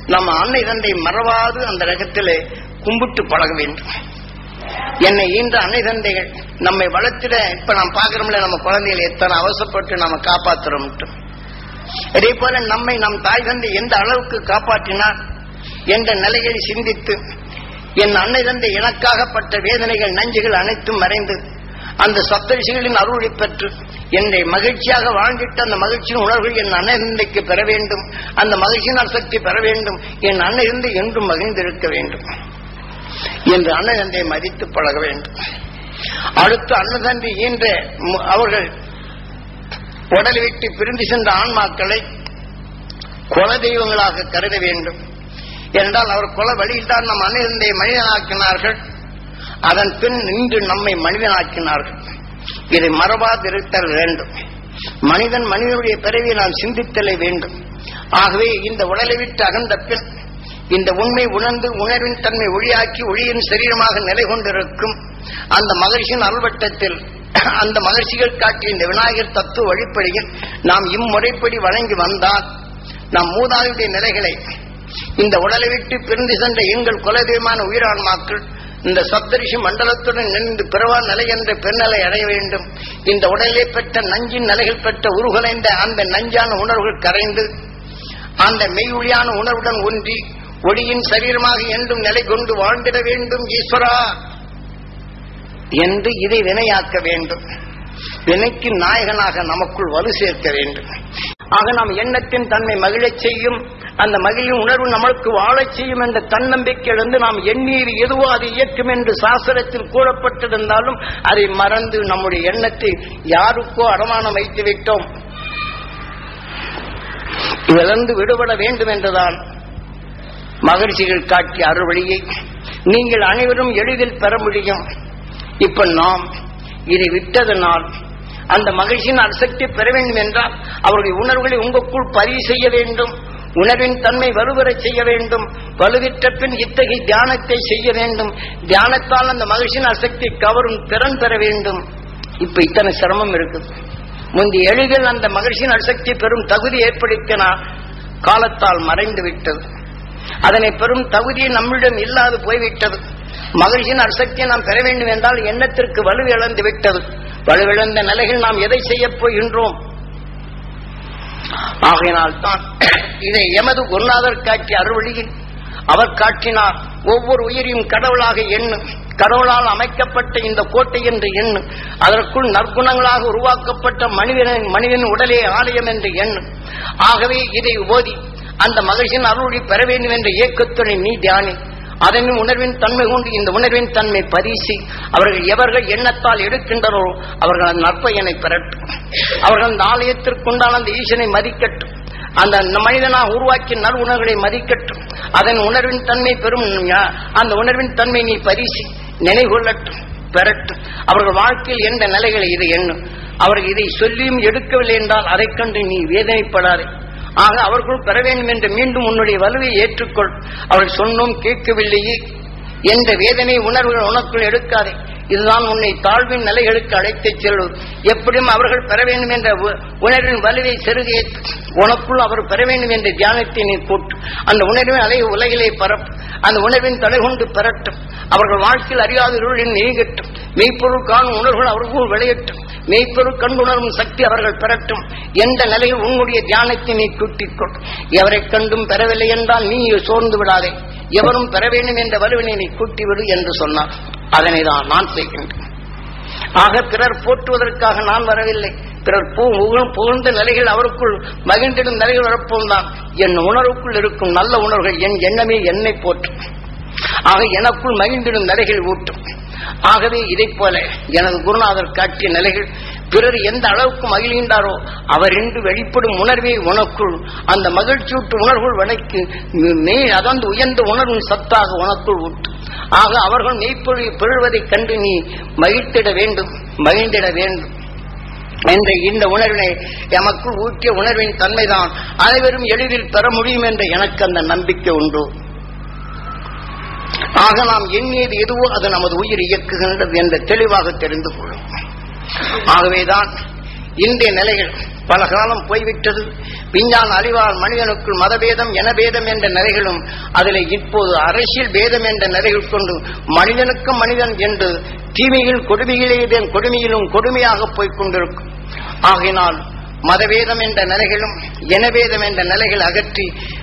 நம்ம அன்னை தந்தை மறவாது அந்த ரகத்திலே கும்பிட்டு பழக வேண்டும். என்னை ஈன்ற அன்னை தந்தைகள் நம்மை வளர்த்திட, இப்ப நாம் பார்க்கிறோம்ல, நம்ம குழந்தைகளை எத்தனை அவசரப்பட்டு நம்ம காப்பாற்றுறோம். அதே போல நம்மை நம் தாய் தந்தை எந்த அளவுக்கு காப்பாற்றினார் என்ற நிலையை சிந்தித்து, என் அன்னை தந்தை எனக்காகப்பட்ட வேதனைகள் நஞ்சுகள் அனைத்தும் மறைந்து அந்த சப்தரிஷிகளின் அருளை பெற்று என்னை மகிழ்ச்சியாக வாழ்ந்திட்டு அந்த மகிழ்ச்சியின் உணர்வுகள் என் அன்னை தந்தைக்கு பெற வேண்டும், அந்த மகிழ்ச்சியின் சக்தி பெற வேண்டும், என் அன்னை தந்தை என்றும் மகிழ்ந்திருக்க வேண்டும் என்று அன்னை தந்தையை மதித்து பழக வேண்டும். அடுத்து அன்னை தந்தை ஈன்ற அவர்கள் உடலை விட்டு பிரிந்து சென்ற ஆன்மாக்களை குல தெய்வங்களாக கருத வேண்டும். என்றால் அவர் குல வழியில் தான் நம் அன்னை தந்தையை மனிதனாக்கினார்கள், அதன் பின் இன்று நம்மை மனிதனாக்கினார்கள். இதை மறவாதிருத்தல் வேண்டும். மனிதனுடைய பிறவியை நாம் சிந்தித்தலை வேண்டும். ஆகவே இந்த உடலை விட்டு அகன்ற பின் இந்த உண்மை உணர்ந்து உணர்வின் தன்மை ஒளியாக்கி ஒளியின் சரீரமாக நிலை கொண்டிருக்கும் அந்த மகிழ்ச்சியின் அல்வட்டத்தில் அந்த மகிழ்ச்சிகள் காட்டிய இந்த விநாயகர் தத்துவ வழிப்படியில் நாம் இம்முறைப்படி வழங்கி வந்தால் நம் மூதாதையுடைய நிலைகளை இந்த உடலை விட்டு பிரிந்து சென்ற எங்கள் குலதெய்வமான உயிரான்மாக்கள் இந்த சப்தரிஷி மண்டலத்துடன் நின்று பிறவா நிலை என்ற பெருநிலை அடைய வேண்டும். இந்த உடலை பெற்ற நஞ்சின் நிலைகள் பெற்ற உருகுலைந்த அந்த நஞ்சான உணர்வுகள் கரைந்து அந்த மெய்யொழியான உணர்வுடன் ஒன்றி ஒளியின் சரீரமாக என்றும் நிலை கொண்டு வாழ்ந்திட வேண்டும் ஈஸ்வரா என்று இதை வினையாக்க வேண்டும். வினைக்கு நாயகனாக நமக்குள் வலு சேர்க்க வேண்டும். ஆக நாம் எண்ணத்தின் தன்மை மகிழச் செய்யும், அந்த மகிழும் உணர்வு நம்மளுக்கு வாழச் செய்யும் என்ற தன்னம்பிக்கையிலிருந்து நாம் எண்ணீர் எதுவோ அது இயக்கும் என்று சாஸ்திரத்தில் கூறப்பட்டிருந்தாலும் அதை மறந்து நம்முடைய எண்ணத்தை யாருக்கோ அடமானம் வைத்து விட்டோம். இதிலிருந்து விடுபட வேண்டும் என்றுதான் மகரிஷிகள் காட்டிய அருள்வழியை நீங்கள் அனைவரும் எளிதில் பெற முடியும். இப்ப நாம் இதை விட்டதனால் அந்த மகிழ்ச்சியின் அசக்தி பெற வேண்டும் என்றால் அவருடைய உணர்வுகளை உங்களுக்குள் பதிவு செய்ய வேண்டும். உணர்வின் தன்மை வலுவரச் செய்ய வேண்டும். வலுவிற்ற பின் இத்தகைய தியானத்தை செய்ய வேண்டும். தியானத்தால் அந்த மகிழ்ச்சியின் அசக்தி கவரும் திறன் பெற வேண்டும். இப்ப இத்தனை சிரமம் இருக்குது. முந்தி எளிதில் அந்த மகிழ்ச்சியின் அசக்தி பெறும் தகுதி ஏற்படுத்தினால் காலத்தால் மறைந்து விட்டது. அதனை பெறும் தகுதியை நம்மிடம் இல்லாது போய்விட்டது. மகிழ்ச்சியின் அசக்தியை நாம் பெற வேண்டும் என்றால் எண்ணத்திற்கு வலு இழந்து விட்டது. வலுவிழந்த நிலையில் நாம் எதை செய்ய போகின்றோம்? ஆகையினால் தான் இதை எமது குருநாதர் காட்டிய அருள்வழியில் அவர் காட்டினார். ஒவ்வொரு உயிரையும் கடவுளாக எண்ணு, கடவுளால் அமைக்கப்பட்ட இந்த கோட்டை என்று எண்ணு, அதற்குள் நற்குணங்களாக உருவாக்கப்பட்ட மனிதன் உடலே ஆலயம் என்று எண்ணு. ஆகவே இதை ஓதி அந்த மகிழ்ச்சியின் அருளை பெற வேண்டும் என்ற இயக்கத்துடன் நீ தியானி. அதன் உணர்வின் தன்மை கொண்டு இந்த உணர்வின் தன்மை பரிசி அவர்கள் எவர்கள் எண்ணத்தால் எடுக்கின்றனோ அவர்கள் அந்த நற்பயனை பெறட்டும். அவர்கள் அந்த ஆலயத்திற்குண்டான அந்த ஈசனை மதிக்கட்டும். அந்த மனிதனாக உருவாக்கிய நல் உணர்வுகளை மதிக்கட்டும். அதன் உணர்வின் தன்மை பெறும் அந்த உணர்வின் தன்மை நீ பரிசி நினைவுகொள்ளட்டும், பெறட்டும். அவர்கள் வாழ்க்கையில் எந்த நிலைகளை இதை எண்ணும். அவர்கள் இதை சொல்லியும் எடுக்கவில்லை என்றால் அதை கண்டு நீ வேதனைப்படாதே. ஆக அவர்கள் பெற வேண்டும் என்று மீண்டும் உன்னுடைய வலுவை ஏற்றுக்கொள். அவர்கள் சொன்னோம் கேட்கவில்லையே என்ற வேதனை உணர்வுகள் உனக்குள் எடுக்காதே. இதுதான் உன்னை தாழ்வின் நிலைகளுக்கு அழைத்துச் செல்வது. எப்படியும் அவர்கள் பெற வேண்டும் என்ற உணர்வின் வலுவை செருகேற்று உனக்குள் அவர் பெற வேண்டும் என்ற தியானத்தை நீ கூட்டு. அந்த உணர்வின் அலை உலகிலே பரப்பு. அந்த உணர்வின் தலை கொண்டு பெறட்டும். அவர்கள் வாழ்க்கையில் அறியாத இருளின் நீங்கட்டும். மெய்ப்பொருள் காணும் உணர்வுகள் அவர்கள் விளையட்டும். மெய்ப்பொருள் கண்டுணரும் சக்தி அவர்கள் பெறட்டும். எந்த நிலையில் உன்னுடைய தியானத்தை நீ கூட்டிக்கொள். எவரை கண்டும் பெறவில்லை என்றால் நீ சோர்ந்து விடாதே. எவரும் பெற வேண்டும் என்ற வலுவினை நீ கூட்டிவிடு என்று சொன்னார். அதனை தான் நான் செய்கின்றேன். ஆக பிறர் போற்றுவதற்காக நான் வரவில்லை. பிறர் புகழ்ந்த நிலைகள் அவருக்குள் மகிழ்ந்திடும் நிலைகள் வரப்போம் தான். என் உணர்வுக்குள் இருக்கும் நல்ல உணர்வுகள் என் எண்ணமே என்னை போற்றும். ஆக எனக்குள் மகிழ்ந்திடும் நிலைகள் ஊட்டும். ஆகவே இதை போல எனது குருநாதர் காட்டிய நிலைகள் பிறர் எந்த அளவுக்கு மகிழ்கின்றாரோ அவர் இன்று வெளிப்படும் உணர்வே உனக்குள் அந்த மகிழ்ச்சியூட்டு உணர்வுகள் வனைக்கு அதன் உயர்ந்த உணர்வின் சத்தாக உனக்குள் ஊட்டு. ஆக அவர்கள் மெய்ப்பொழியை பெறுவதைக் கண்டு நீ மகிழ்ந்திட வேண்டும், மகிழ்ந்திட வேண்டும் என்ற இந்த உணர்வினை எமக்குள் ஊற்றிய உணர்வின் தன்மைதான் அனைவரும் எளிதில் பெற முடியும் என்ற எனக்கு அந்த நம்பிக்கை உண்டு. ஆக நாம் எண்ணியது எதுவோ அது நமது உயிர் இயக்குகின்றது என்ற தெளிவாக தெரிந்து கொள்ளும். ஆகவேதான் இன்றைய நிலைகள் பல காலம் போய்விட்டது. விஞ்ஞான அறிவால் மனிதனுக்குள் மதபேதம் எனபேதம் என்ற நிலைகளும் அதில் இப்போது அரசியல் பேதம் என்ற நிலைகள் கொண்டு மனிதனுக்கும் மனிதன் என்று தீமையில் கொடுமையிலும் கொடுமையாக போய்க் கொண்டிருக்கும். ஆகையினால் மதபேதம் என்ற நிலைகளும் எனபேதம் என்ற நிலைகள் அகற்றி,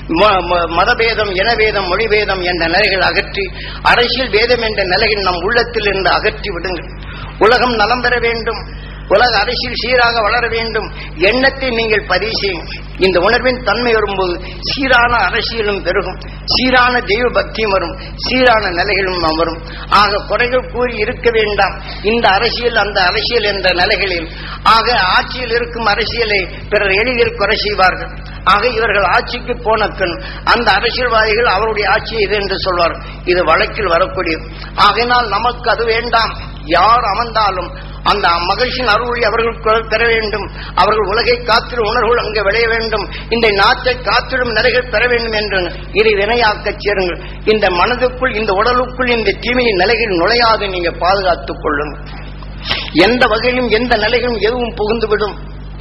மதபேதம் எனபேதம் மொழிபேதம் என்ற நிலைகள் அகற்றி, அரசியல் பேதம் என்ற நிலைகள் நம் உள்ளத்தில் இருந்து அகற்றி விடுங்கள். உலகம் நலம் பெற வேண்டும், உலக அரசியல் சீராக வளர வேண்டும் எண்ணத்தை நீங்கள் பதிவு செய்யுங்கள். இந்த உணர்வின் தன்மை வரும்போது சீரான அரசியலும் பெருகும், சீரான தெய்வ பக்தியும் வரும், சீரான நிலைகளும் வரும். ஆக குறைகள் கூறி இருக்க வேண்டாம். இந்த அரசியல் அந்த அரசியல் என்ற நிலைகளில் ஆக ஆட்சியில் இருக்கும் அரசியலை பிறர் எளிதில் குறை செய்வார்கள். ஆக இவர்கள் ஆட்சிக்கு போன பின் அந்த அரசியல்வாதிகள் அவருடைய ஆட்சி இது என்று சொல்வார். இது வழக்கில் வரக்கூடியது. ஆகையினால் நமக்கு அது வேண்டாம். யார் அமர்ந்தாலும் அந்த மகிழ்ச்சியின் அருளை அவர்கள் பெற வேண்டும். அவர்கள் உலகை காத்திடும் உணர்வுகள் அங்கே விளைய வேண்டும். இந்த நாட்டை காத்திடும் நிலைகள் பெற வேண்டும் என்று இதை வினையாக்கச் சேருங்கள். இந்த மனதுக்குள், இந்த உடலுக்குள் இந்த தீமையின் நிலைகள் நுழையாது நீங்க பாதுகாத்துக் கொள்ளுங்கள். எந்த வகையிலும் எந்த நிலைகளும் எதுவும் புகுந்துவிடும்.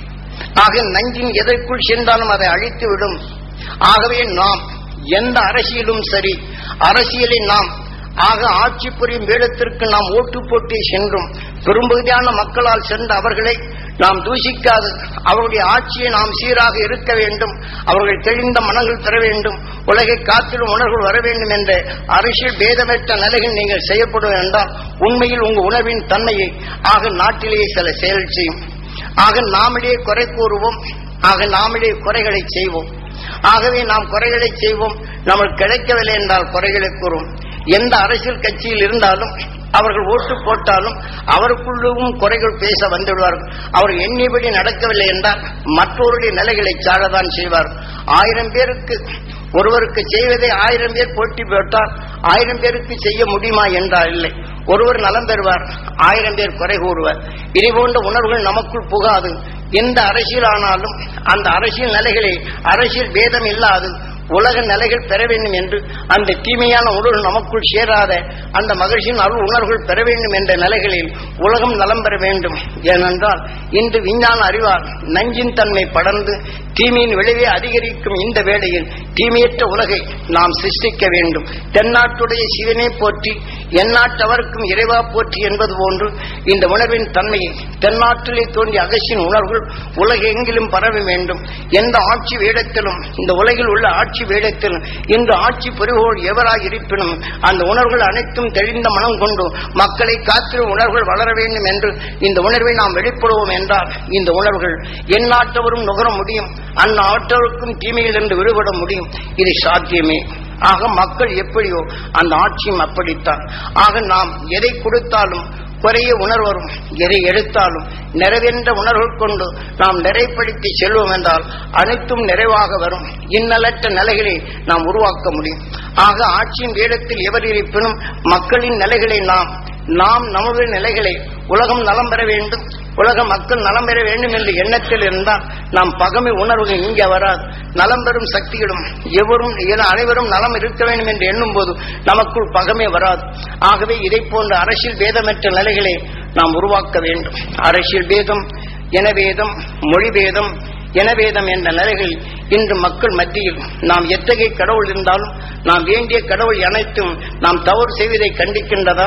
ஆக நஞ்சின் எதற்குள் சென்றாலும் அதை அழித்து விடும். ஆகவே நாம் எந்த அரசியலும் சரி, அரசியலை நாம் ஆக ஆட்சி புரியும் வேடத்திற்கு நாம் ஓட்டு போட்டி சென்றும் பெரும்பகுதியான மக்களால் சென்ற அவர்களை நாம் தூஷிக்காது. அவருடைய ஆட்சியை நாம் சீராக இருக்க வேண்டும். அவர்கள் தெளிந்த மனங்கள் பெற வேண்டும். உலகை காத்திடும் உணர்வுகள் வர வேண்டும் என்ற அரசியல் பேதமற்ற நிலைகள் நீங்கள் செய்யப்படும் என்றால் உண்மையில் உங்கள் உணர்வின் தன்மையை ஆக நாட்டிலேயே சில செயல் செய்யும். ஆக நாமிடையே குறை கூறுவோம். ஆக நாமிடையே குறைகளை செய்வோம். ஆகவே நாம் குறைகளை செய்வோம். நமக்கு கிடைக்கவில்லை என்றால் குறைகளை கூறுவோம். எந்த அரசியல் கட்சியில் இருந்தாலும் அவர்கள் ஓட்டு போட்டாலும் அவருக்குள்ளும் குறைகள் பேச வந்துவிடுவார்கள். அவர் எண்ணியபடி நடக்கவில்லை என்றால் மற்றவருடைய நிலைகளை சாடத்தான் செய்வார். 1000 பேருக்கு ஒருவருக்கு செய்வதை 1000 பேர் போட்டி போட்டால் 1000 பேருக்கு செய்ய முடியுமா என்றால் இல்லை. ஒருவர் நலம் பெறுவார், 1000 பேர் குறை கூறுவார். இதை போன்ற உணர்வுகள் நமக்குள் புகாது. எந்த அரசியல் ஆனாலும் அந்த அரசியல் நிலைகளை அரசியல் பேதம் இல்லாது உலக நிலைகள் பெற வேண்டும் என்று அந்த தீமையான உணர்வு நமக்குள் சேராத அந்த மகிழ்ச்சியின் அருள் உணர்வுகள் பெற வேண்டும் என்ற நிலைகளில் உலகம் நலம் பெற வேண்டும். ஏனென்றால் இன்று விஞ்ஞான அறிவால் நஞ்சின் தன்மை படர்ந்து தீமையின் விளைவை அதிகரிக்கும் இந்த வேளையில் தீமையற்ற உலகை நாம் சிருஷ்டிக்க வேண்டும். தென்னாட்டுடைய சிவனை போற்றி எந்நாட்டவருக்கும் இறைவா போற்றி என்பது போன்று இந்த உணர்வின் தன்மையை தென்னாட்டிலே தோன்றிய அகசியின் உணர்வுகள் உலகெங்கிலும் பரவ வேண்டும். எந்த ஆட்சி வேடத்திலும் இந்த உலகில் உள்ள ஆட்சி வேடத்திலும் இன்று ஆட்சி பெறுவோர் எவராக இருப்பினும் அந்த உணர்வுகள் அனைத்தும் தெளிந்த மனம் கொண்டு மக்களை காத்திரும் உணர்வுகள் வளர வேண்டும் என்று இந்த உணர்வை நாம் வெளிப்படுவோம் என்றால் இந்த உணர்வுகள் எந்நாட்டவரும் நுகர முடியும். அந்நாட்டவருக்கும் தீமையில் இருந்து விடுபட முடியும். இது சாத்தியமே. ஆக மக்கள் எப்படியோ அந்த ஆட்சியும் அப்படித்தான். ஆக நாம் எதை கொடுத்தாலும் குறைய உணர்வரும், எதை எடுத்தாலும் நிறைவென்ற உணர்வு கொண்டு நாம் நிறைப்படுத்தி செல்வோம் என்றால் அனைத்தும் நிறைவாக வரும். இன்னலற்ற நிலைகளை நாம் உருவாக்க முடியும். ஆக ஆட்சியின் வேடத்தில் எவர் இருப்பினும் மக்களின் நிலைகளை நாம் நமது நிலைகளை உலகம் நலம் பெற வேண்டும், உலக மக்கள் நலம் பெற வேண்டும் என்ற எண்ணத்தில் இருந்தால் நாம் பகமை உணர்வுகள் இங்கே வராது. நலம் பெறும் சக்திகளும் அனைவரும் நலம் இருக்க வேண்டும் என்று எண்ணும் போது நமக்குள் பகமை வராது. ஆகவே இதை போன்ற அரசியல் பேதமற்ற நிலைகளை நாம் உருவாக்க வேண்டும். அரசியல் பேதம், இனபேதம், மொழி பேதம், இனபேதம் என்ற நிலைகள் இன்று மக்கள் மத்தியில் நாம் எத்தகைய கடவுள் இருந்தாலும் நாம் வேண்டிய கடவுள் அனைத்தும் நாம் தவறு செய்வதை கண்டிக்கின்றதா?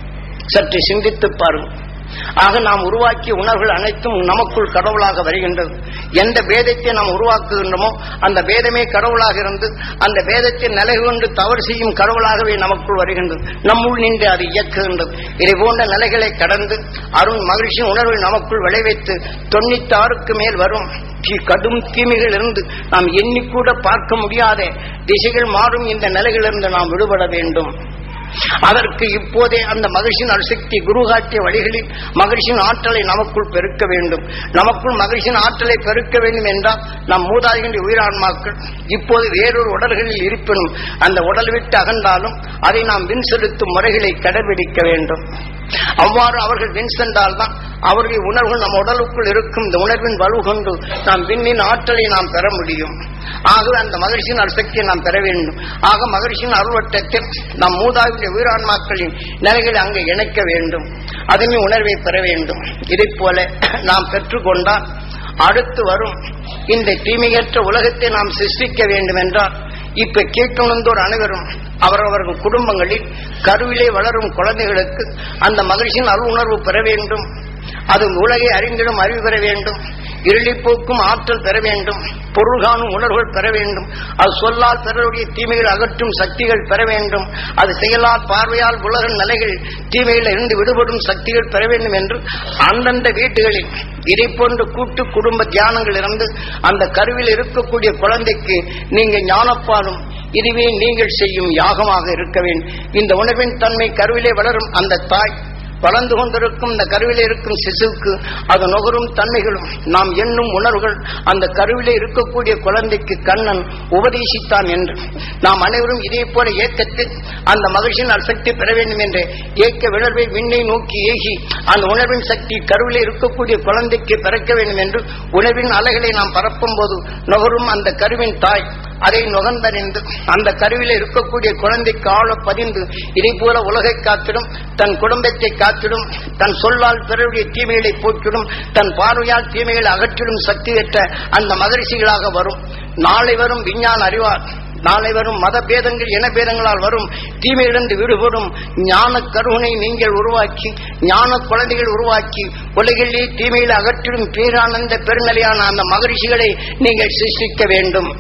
சற்று சிந்தித்து பாருங்கள். ஆக நாம் உருவாக்கிய உணர்வுகள் அனைத்தும் நமக்குள் கடவுளாக வருகின்றது. எந்த பேதத்தை நாம் உருவாக்குகின்றோமோ அந்த பேதமே கடவுளாக இருந்து அந்த பேதத்தின் நிலை கொண்டு தவறு செய்யும் கடவுளாகவே நமக்குள் வருகின்றது. நம்முள் நின்று அது இயக்குகின்றது. இதை போன்ற நிலைகளை கடந்து அருண் மகிழ்ச்சியின் உணர்வை நமக்குள் விளைவித்து 96க்கு மேல் வரும் கடும் தீமைகள் இருந்து நாம் எண்ணிக்கூட பார்க்க முடியாத திசைகள் மாறும் இந்த நிலைகளிலிருந்து நாம் விடுபட வேண்டும். அதற்கு இப்போதே அந்த மகிழ்ச்சியின் அணுசக்தி குரு காட்டிய வழிகளில் மகிழ்ச்சியின் ஆற்றலை நமக்குள் பெருக்க வேண்டும். நமக்குள் மகிழ்ச்சியின் ஆற்றலை பெருக்க வேண்டும் என்றால் நம் மூதாதைகளின் உயிரான்மாக்கள் இப்போது வேறொரு உடல்களில் இருப்பினும் அந்த உடல் விட்டு அகன்றாலும் அதை நாம் விண் செலுத்தும் முறைகளை கடைபிடிக்க வேண்டும். அவ்வாறு அவர்கள் விண் சென்றால்தான் அவருடைய உணர்வுகள் நம் உடலுக்குள் இருக்கும் இந்த உணர்வின் வலு கொண்டு நாம் விண்ணின் ஆற்றலை நாம் பெற முடியும். ஆகவே அந்த மகிழ்ச்சியின் அணுசக்தியை நாம் பெற வேண்டும். ஆக மகிழ்ச்சியின் அருள்வட்டத்தில் நம் மூதாவிய உயிரான்மாக்களின் நிலைகளை அங்கே இணைக்க வேண்டும். அதனை உணர்வை பெற வேண்டும். இதை போல நாம் பெற்றுக்கொண்டால் அடுத்து வரும் இந்த தீமையற்ற உலகத்தை நாம் சிருஷ்டிக்க வேண்டும் என்றால் இப்ப கேட்டுணர்ந்தோர் அனைவரும் அவரவர்கள் குடும்பங்களில் கருவிலே வளரும் குழந்தைகளுக்கு அந்த மகிழ்ச்சியின் அருள் உணர்வு பெற வேண்டும். அது உலகை அறிந்திடும் அறிவு பெற வேண்டும். இருளிப்போக்கும் ஆற்றல் பெற வேண்டும். பொருள் காணும் உணர்வுகள் பெற வேண்டும். அது சொல்லால் பிறருடைய தீமைகள் அகற்றும் சக்திகள் பெற வேண்டும். அது செயலால் பார்வையால் உலக நிலைகள் தீமையில் இருந்து விடுபடும் சக்திகள் பெற வேண்டும் என்று அந்தந்த வீடுகளில் இதை போன்ற கூட்டு குடும்ப தியானங்கள் இருந்து அந்த கருவில் இருக்கக்கூடிய குழந்தைக்கு நீங்க ஞானப்பாலும் இதுவே நீங்கள் செய்யும் யாகமாக இருக்க வேண்டும். இந்த உணர்வின் தன்மை கருவிலே வளரும் அந்த தாய் வளர்ந்து கொண்டிருக்கும் இந்த கருவிலே இருக்கும் சிசுவுக்கு அது நுகரும் தன்மைகளும் நாம் எண்ணும் உணர்வுகள் அந்த கருவிலே இருக்கக்கூடிய குழந்தைக்கு கண்ணன் உபதேசித்தான் என்று நாம் அனைவரும் இதே போல ஏக்கத்தில் அந்த மகிழ்ச்சியின் சக்தி பெற வேண்டும் என்ற ஏக்க விணர்வை விண்ணை நோக்கி ஏகி அந்த உணர்வின் சக்தி கருவிலே இருக்கக்கூடிய குழந்தைக்கு பிறக்க வேண்டும் என்று உணர்வின் அலைகளை நாம் பரப்பும் போது நுகரும் அந்த கருவின் தாய் அதை நுகர்ந்தறிந்து அந்த கருவிலே இருக்கக்கூடிய குழந்தைக்கு ஆழ பதிந்து இதை போல உலகை காத்திடும், தன் குடும்பத்தை காத்திடும், தன் சொல்லால் பிறருடைய தீமைகளை போக்கிடும், தன் பார்வையால் தீமைகளை அகற்றிடும் சக்தி பெற்ற அந்த மகரிஷிகளாக வரும். நாளை வரும் விஞ்ஞான அறிவார், நாளை வரும் மத பேதங்கள் இன பேதங்களால் வரும் தீமையிலிருந்து விடுபடும் ஞான கருணை நீங்கள் உருவாக்கி ஞான குழந்தைகள் உருவாக்கி உலகிலே தீமையில் அகற்றிடும் பேரானந்த பெருநிலையான அந்த மகரிஷிகளை நீங்கள் சிருஷ்டிக்க வேண்டும்.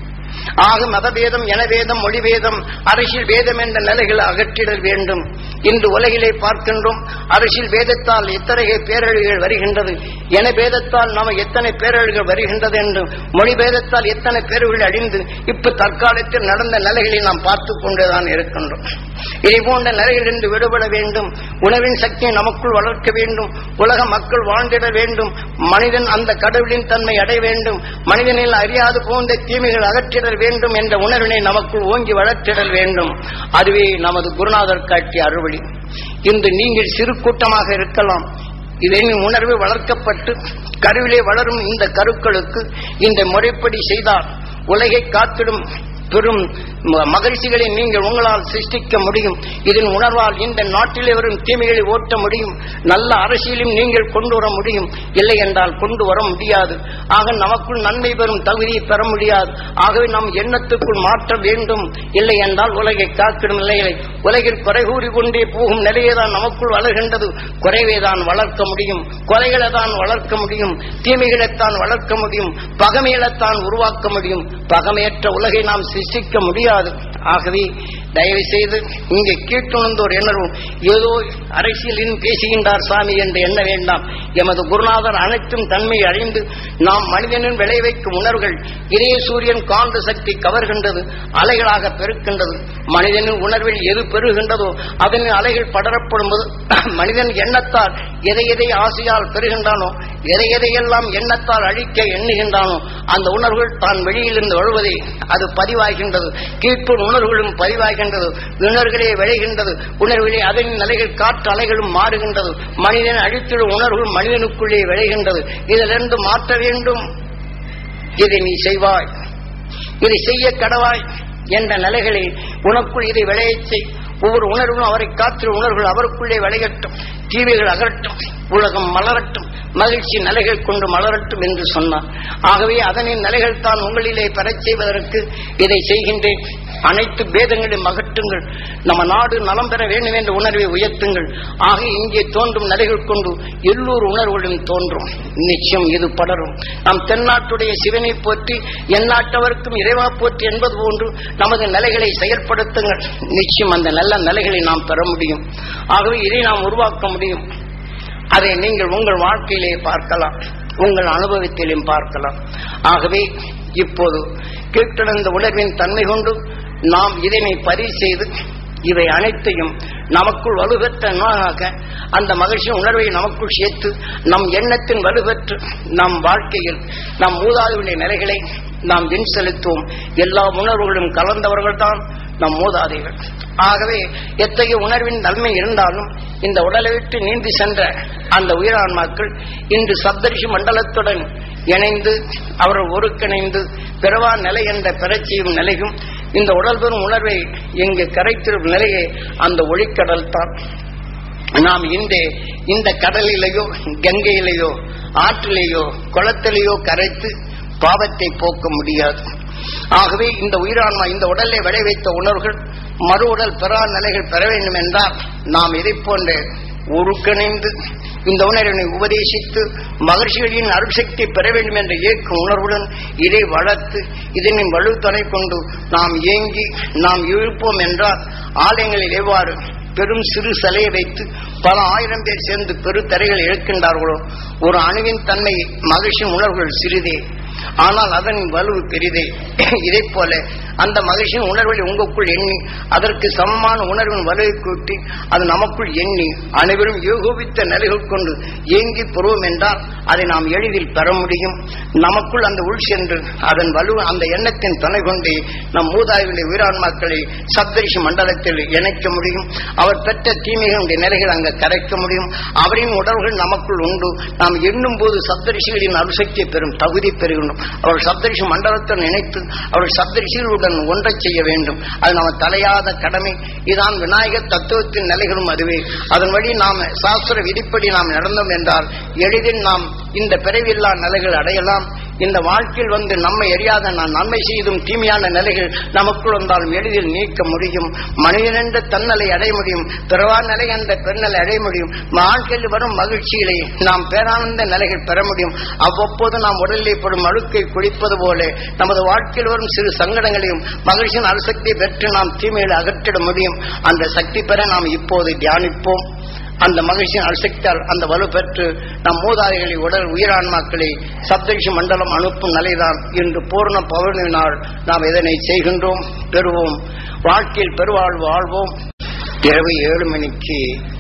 ஆக மதபேதம் இனவேதம் மொழிபேதம் அரசியல் வேதம் என்ற நிலைகளை அகற்றிடல் வேண்டும். இன்று உலகிலே பார்க்கின்றோம் அரசியல் வேதத்தால் எத்தனை பேரழிவுகள் வருகின்றது, இனபேதத்தால் நாம எத்தனை பேரழிவுகள் வருகின்றது என்று மொழிபேதத்தால் எத்தனை பேரழிவுகள் அழிந்து இப்ப தற்காலத்தில் நடந்த நிலைகளை நாம் பார்த்து கொண்டுதான் இருக்கின்றோம். இதை போன்ற நிலைகளிலிருந்து விடுபட வேண்டும். உணவின் சக்தியை நமக்குள் வளர்க்க வேண்டும். உலக மக்கள் வாழ்ந்திட வேண்டும். மனிதன் அந்த கடவுளின் தன்மை அடைய வேண்டும். மனிதனில் அறியாது போன்ற தீமைகள் அகற்றிடல் வேண்டும் என்ற உணர்வினை நமக்குள் ஓங்கி வளர்த்திடல் வேண்டும். அதுவே நமது குருநாதர் காட்டிய அறுவழி. இன்று நீங்கள் சிறு கூட்டமாக இருக்கலாம். இதன் உணர்வு வளர்க்கப்பட்டு கருவிலே வளரும் இந்த கருக்களுக்கு இந்த முறைப்படி செய்தால் உலகை காத்திடும் பெரும் மகிழ்ச்சிகளை நீங்கள் உங்களால் சிருஷ்டிக்க முடியும். இதன் உணர்வால் இந்த நாட்டிலே வரும் தீமைகளை ஓட்ட முடியும். நல்ல அரசியலும் நீங்கள் கொண்டு வர முடியும். இல்லை என்றால் கொண்டு வர முடியாது. ஆக நமக்குள் நன்மை பெறும் தகுதியை பெற முடியாது. ஆகவே நம் எண்ணத்துக்குள் மாற்ற வேண்டும். இல்லை என்றால் உலகை காக்கிடும் நிலைகளை உலகில் குறை கூறி கொண்டே போகும் நிலையைதான் நமக்குள் வளர்கின்றது. குறைவைதான் வளர்க்க முடியும், கொலைகளை தான் வளர்க்க முடியும், தீமைகளைத்தான் வளர்க்க முடியும், பகமைகளைத்தான் உருவாக்க முடியும். பகமையற்ற உலகை நாம் சிருஷ்டிக்க முடியாது. ஆகவே தயவு செய்து இங்கே கேட்டுணர்ந்தோர் எண்ணரும் ஏதோ அரசியலின் பேசுகின்றார் சாமி என்று எண்ண வேண்டாம். எமது குருநாதர் அனைத்தும் தன்மை அழிந்து நாம் மனிதனின் விளைவைக்கும் உணர்வுகள் இதே சூரியன் காந்த சக்தி கவர்கின்றது, அலைகளாக பெருக்கின்றது. மனிதனின் உணர்வில் எது பெறுகின்றதோ அதன் அலைகள் படரப்படும் போது மனிதன் எண்ணத்தால் எதை எதை ஆசையால் பெறுகின்றானோ எதை எதையெல்லாம் எண்ணத்தால் அழிக்க எண்ணுகின்றானோ அந்த உணர்வுகள் தான் வெளியிலிருந்து வருவதை அது பதிவாகின்றது. கீழ்ப்புற உணர்வுகளும் பதிவாகின்றது. உணர்வுகளே விளைகின்றது. உணர்வுகளே அதன் நிலைகள் காற்று அலைகளும் மாறுகின்றது. மனிதன் அழித்திடும் உணர்வுகள் மனிதனுக்குள்ளே விளைகின்றது. இதிலிருந்து மாற்ற வேண்டும். இதை நீ செய்வாய், இதை செய்ய கடவாய் என்ற நிலைகளை உனக்குள் இதை விளையச் செய். ஒவ்வொரு உணர்வும் அவரை காத்திடும் உணர்வுகள் அவருக்குள்ளே விளையட்டும். தீமைகள் அகரட்டும், உலகம் மலரட்டும், மகிழ்ச்சி நிலைகள் கொண்டு மலரட்டும் என்று சொன்னார். ஆகவே அதனின் நிலைகள் தான் உங்களிலே பெறச் செய்வதற்கு இதை செய்கின்றேன். அனைத்து பேதங்களையும் அகற்றுங்கள். நம்ம நாடு நலம் பெற வேண்டும் என்ற உணர்வை உயர்த்துங்கள். ஆக இங்கே தோன்றும் நிலைகள் கொண்டு எல்லோரு உணர்வுகளும் தோன்றும். நிச்சயம் இது படரும். நாம் தென்னாட்டுடைய சிவனை போற்றி எந்நாட்டவருக்கும் இறைவா போற்றி என்பது போன்று நமது நிலைகளை செயற்படுத்துங்கள். நிச்சயம் அந்த நல்ல நிலைகளை நாம் பெற முடியும். ஆகவே இதை நாம் உருவாக்க முடியும். அதை நீங்கள் உங்கள் வாழ்க்கையிலே பார்க்கலாம், உங்கள் அனுபவத்திலும் பார்க்கலாம். ஆகவே இப்போது கேட்டடைந்த உணர்வின் தன்மை கொண்டு நாம் இதனை பதிவு செய்து இவை அனைத்தையும் நமக்குள் வலுப்பெற்ற அந்த மகிழ்ச்சி உணர்வை நமக்குள் சேர்த்து நம் எண்ணத்தின் வலுப்பெற்று நம் வாழ்க்கையில் நம் மூதாதையுடைய நிலைகளை நாம் எண் செலுத்துவோம். எல்லா உணர்வுகளும் கலந்தவர்கள்தான் நம் மூதாதைகள். ஆகவே எத்தகைய உணர்வின் நன்மை இருந்தாலும் இந்த உடலை விட்டு நீந்தி சென்ற அந்த உயிரான்மாக்கள் இன்று சப்தரிஷி மண்டலத்துடன் இணைந்து அவர்கள் ஒருங்கிணைந்து பிறவா நிலை என்ற பெறச்செய்யும் நிலையும் இந்த உடல் பெறும் உணர்வை இங்கு கரைத்திடும் நிலையே அந்த ஒளிக்கடல் தான். நாம் இந்த கடலிலேயோ கங்கையிலேயோ ஆற்றிலேயோ குளத்திலேயோ கரைத்து பாவத்தை போக்க முடியாது. ஆகவே இந்த உயிரான்மா இந்த உடலை விளைவித்த உணர்வுகள் மறு உடல் பெறா நிலைகள் பெற வேண்டும் என்றால் நாம் இதை போன்ற ஒருங்கிணைந்து இந்த உணர்வினை உபதேசித்து மகர்ஷிகளின் அருட்சக்தி பெற வேண்டும் என்ற இயக்கும் உணர்வுடன் இதை வளர்த்து இதனின் வலு துணை கொண்டு நாம் ஏங்கி நாம் இழுப்போம் என்றால் ஆலயங்களில் எவ்வாறு பெரும் சிறு சிலையை வைத்து பல ஆயிரம் பேர் சேர்ந்து பெரு தரைகள் இழக்கின்றார்களோ, ஒரு அணுவின் தன்மை மகிழ்ச்சியின் உணர்வுகள் சிறிதே, ஆனால் அதன் வலு பெரிதே. இதை போல அந்த மகிழ்ச்சியின் உணர்வுகளை உங்களுக்குள் எண்ணி அதற்கு சமமான உணர்வின் வலுவை கூட்டி அது நமக்குள் எண்ணி அனைவரும் யோகோபித்த நிலைகள் கொண்டு ஏங்கி பெறுவோம் என்றால் அதை நாம் எளிதில் பெற முடியும். நமக்குள் அந்த உள் சென்று அதன் வலு அந்த எண்ணத்தின் துணை கொண்டு நம் மூதாதைகளுடைய உயிரான்மாக்களை சப்தரிஷி மண்டலத்தில் இணைக்க முடியும். அவர் பெற்ற தீமைகளுடைய நிலைகள் அங்கு கரைக்க முடியும். அவரின் உடல்கள் நமக்குள் உண்டு. நாம் எண்ணும் போது சப்தரிஷிகளின் அருசக்தியை பெறும் தகுதி பெறுகின்றோம். அவர் சப்தரிஷி மண்டலத்துடன் இணைத்து அவர் சப்தரிஷிகளுடன் ஒன்றை செய்ய வேண்டும். அது நம்ம தலையாத கடமை. இதான் விநாயகர் தத்துவத்தின் நிலைகளும் அதுவே. அதன் வழி நாம் சாஸ்திர விதிப்படி நாம் நடந்தோம் என்றால் எளிதில் நாம் இந்த பிறவில்லா நிலைகள் அடையலாம். இந்த வாழ்க்கையில் வந்து நம்மை அறியாத நான் நன்மை செய்தும் தீமையான நிலைகள் நமக்குள் வந்தாலும் எளிதில் நீக்க முடியும். மனிதன் என்ற தன்னலை அடைய முடியும். பிறவா நிலை என்ற பெருநிலை அடைய முடியும். வாழ்க்கையில் வரும் மகிழ்ச்சிகளை நாம் பேரானந்த நிலைகள் பெற முடியும். அவ்வப்போது நாம் உடலில் படும் அழுக்கை குடிப்பது போல நமது வாழ்க்கையில் வரும் சிறு சங்கடங்களையும் மகிழ்ச்சியின் அணுசக்தியை பெற்று நாம் தீமைகளை அகற்றிட முடியும். அந்த சக்தி பெற நாம் இப்போது தியானிப்போம். அந்த மகிழ்ச்சியின் அணுசக்தியால் அந்த வலு பெற்று நம் மூதாதைகளை உடல் உயிரான்மாக்களை சப்தரிஷி மண்டலம் அனுப்பும் நிலைதான் இன்று பூர்ண பௌர்ணமியினால் நாம் இதனை செய்கின்றோம். பெறுவோம். வாழ்க்கையில் பெருவாழ்வு வாழ்வோம். இரவு 7 மணிக்கு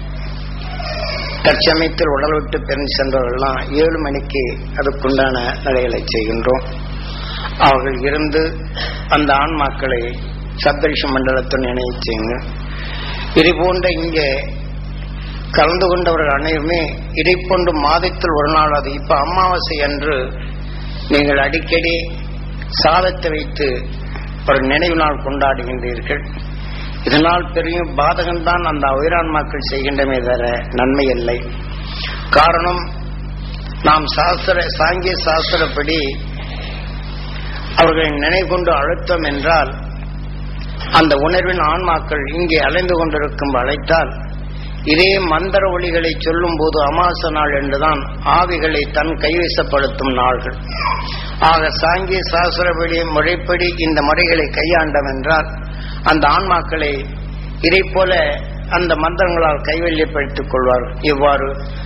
தற்சமயத்தில் உடல் விட்டு பிரிந்து சென்றவர்கள்லாம் 7 மணிக்கு அதுக்குண்டான நிலைகளை செய்கின்றோம். அவர்கள் இருந்து அந்த ஆன்மாக்களை சப்தரிஷி மண்டலத்துடன் இணைய செய்யுங்க. இது போன்ற இங்கே கலந்து கொண்டவர்கள் அனைவருமே இதை போன்று மாதத்தில் ஒரு நாள், அது இப்ப அமாவாசை அன்று நீங்கள் அடிக்கடி சாதத்தை வைத்து ஒரு நினைவு நாள் கொண்டாடுகின்றீர்கள். இதனால் பெரிய பாதகம்தான் அந்த உயிரான்மாக்கள் செய்கின்றமே தவிர நன்மை இல்லை. காரணம், நாம் சாங்கிய சாஸ்திரப்படி அவர்களை நினைவு கொண்டு அழுத்தம் என்றால் அந்த உணர்வின் ஆன்மாக்கள் இங்கே அலைந்து கொண்டிருக்கும் அழைத்தால் இதே மந்திர ஒளிகளை சொல்லும் போது அமாவாசை நாள் என்றுதான் ஆவிகளை தன் கைவசப்படுத்தும் நாள்கள். ஆக சாங்கிய சாஸ்திரப்படி முறைப்படி இந்த முறைகளை கையாண்டம் என்றால் அந்த ஆன்மாக்களை இதை போல அந்த மந்திரங்களால் கைவல்யப்படுத்திக் கொள்வார்கள். இவ்வாறு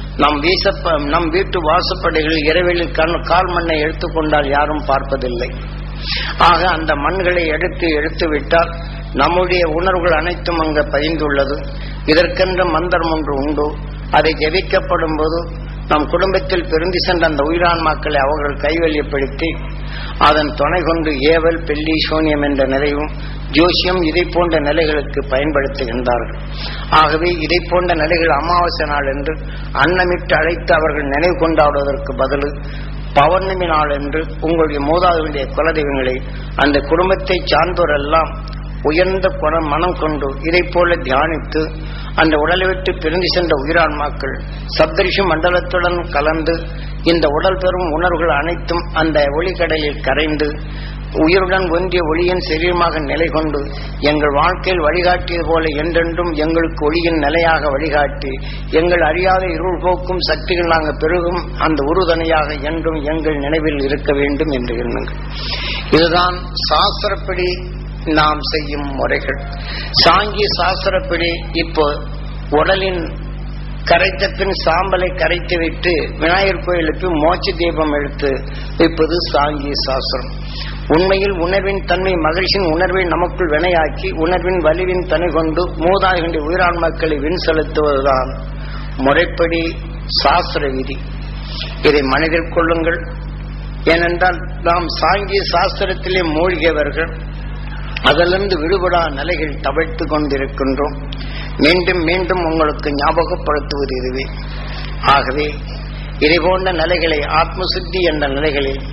நம் வீட்டு வாசப்படைகளில் இரவிலில் கால் மண்ணை எடுத்துக்கொண்டால் யாரும் பார்ப்பதில்லை. ஆக அந்த மண்களை எடுத்து விட்டால் நம்முடைய உணர்வுகள் அனைத்தும் அங்கு பதிந்துள்ளது. இதற்கென்ற மந்திரம் ஒன்று உண்டு. அதை ஜெபிக்கப்படும் போது நம் குடும்பத்தில் பிரிந்து சென்ற அந்த உயிரான்மாக்களை அவர்கள் கைவல்யப்படுத்தி அதன் துணை கொண்டு ஏவல், பெல்லி, சூன்யம் என்ற நிலையும் ஜோசியம் இதை போன்ற நிலைகளுக்கு பயன்படுத்துகின்றார்கள். ஆகவே இதை போன்ற நிலைகள் அமாவாசை நாள் என்று அன்னமிட்டு அழைத்து அவர்கள் நினைவு கொண்டாடுவதற்கு பதில் பௌர்ணமி நாள் என்று உங்களுடைய மூதாதையுடைய குலதெய்வங்களை அந்த குடும்பத்தை சார்ந்தோரெல்லாம் உயர்ந்த மனம் கொண்டு இதை போல தியானித்து அந்த உடலை விட்டு பிரிந்து சென்ற உயிரான்மாக்கள் சப்தரிஷி மண்டலத்துடன் கலந்து இந்த உடல் பெறும் உணர்வுகள் அனைத்தும் அந்த ஒளிக்கடலில் கரைந்து உயிருடன் ஒன்றிய ஒளியின் சரீரமாக நிலை கொண்டு எங்கள் வாழ்க்கையில் வழிகாட்டியது போல என்றென்றும் எங்களுக்கு ஒளியின் நிலையாக வழிகாட்டி எங்கள் அறியாத இருள் போக்கும் சக்திகள் நாங்கள் பெருகும் அந்த உறுதுணையாக என்றும் எங்கள் நினைவில் இருக்க வேண்டும் என்று எண்ணுங்கள். இதுதான் சாஸ்திரப்படி நாம் செய்யும் முறைகள். சாங்கிய சாஸ்திரப்படி இப்போ உடலின் கரைத்த பின் சாம்பலை கரைத்து விட்டு விநாயகர் கோயிலுக்கு மோட்ச தீபம் எடுத்து வைப்பது சாங்கிய சாஸ்திரம். உண்மையில் உணர்வின் தன்மை மகிழ்ச்சியின் உணர்வை நமக்குள் வினையாக்கி உணர்வின் வலிவின் தனி கொண்டு மூதாதைகளுடைய உயிரான்மக்களை வின் செலுத்துவதுதான் முறைப்படி சாஸ்திர விதி. இதை மனதில் கொள்ளுங்கள். ஏனென்றால் நாம் சாங்கிய சாஸ்திரத்திலே மூழ்கியவர்கள், அதிலிருந்து விடுபடா நிலைகள் தவிர்த்து கொண்டிருக்கின்றோம். மீண்டும் மீண்டும் உங்களுக்கு ஞாபகப்படுத்துவது இதுவே. ஆகவே இதை போன்ற நிலைகளை ஆத்மசுத்தி என்ற நிலைகளில்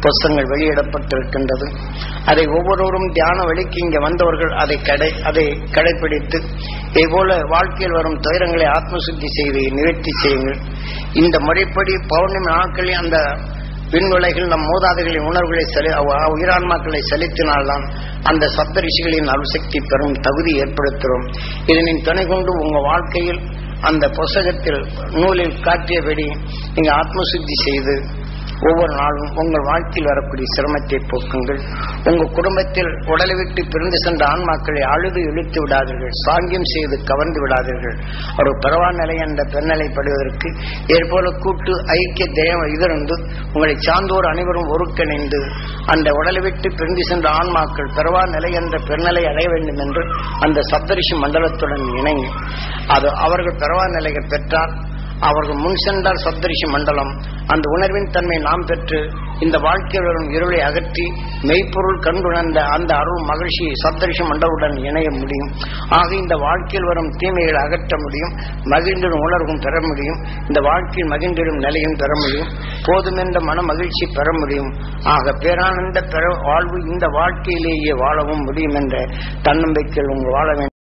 புஸ்தகங்கள் வெளியிடப்பட்டிருக்கின்றது. அதை ஒவ்வொருவரும் தியான வழிக்கு இங்கே வந்தவர்கள் அதை கடைபிடித்து இதேபோல வாழ்க்கையில் வரும் துயரங்களை ஆத்மசுத்தி செய்து நிவர்த்தி செய்யுங்கள். இந்த முறைப்படி பௌர்ணமி நாட்களில் அந்த விண்ணுலகில் நம் மூதாதைகளின் உணர்வுகளை உயிரான்மாக்களை செலுத்தினால்தான் அந்த சப்தரிஷிகளின் அருள்சக்தி பெறும் தகுதி ஏற்படுத்துகிறோம். இதனின் துணை கொண்டு உங்க வாழ்க்கையில் அந்த புஸ்தகத்தில் நூலில் காட்டியபடி நீங்க ஆத்மசுத்தி செய்து ஒவ்வொரு நாளும் உங்கள் வாழ்க்கையில் வரக்கூடிய சிரமத்தை போக்குங்கள். உங்கள் குடும்பத்தில் உடலை விட்டு பிரிந்து சென்ற ஆன்மாக்களை அழுது இழுத்து விடாதீர்கள், சாங்கியம் செய்து கவர்ந்து விடாதீர்கள். ஒரு பரவான் நிலை என்ற பெண்நிலைப்படுவதற்கு ஏற்போல கூட்டு ஐக்கிய தேவ இதிருந்து உங்களை சார்ந்தோர் அனைவரும் ஒருங்கிணைந்து அந்த உடலை விட்டு பிரிந்து சென்ற ஆன்மாக்கள் பரவான் நிலை என்ற பெண்நிலை அடைய வேண்டும் என்று அந்த சப்தரிஷி மண்டலத்துடன் இணங்கி அது அவர்கள் பரவான் நிலைகள் பெற்றால் அவர்கள் முன் சென்றால் சப்தரிஷி மண்டலம் அந்த உணர்வின் தன்மை நாம் பெற்று இந்த வாழ்க்கையில் வரும் இருளை அகற்றி மெய்ப்பொருள் கண்டுணர்ந்த அந்த அருள் மகிழ்ச்சி சப்தரிஷி மண்டலுடன் இணைய முடியும். ஆக இந்த வாழ்க்கையில் வரும் தீமைகளை அகற்ற முடியும், மகிழ்ந்திடும் உணர்வும் பெற முடியும், இந்த வாழ்க்கையில் மகிழ்ந்திடும் நிலையும் பெற முடியும், போதுமென்ற மன மகிழ்ச்சி பெற முடியும். ஆக பேரானந்த பெற வாழ்வு இந்த வாழ்க்கையிலேயே வாழவும் முடியும் என்ற தன்னம்பிக்கையில் உங்கள் வாழ வேண்டும்.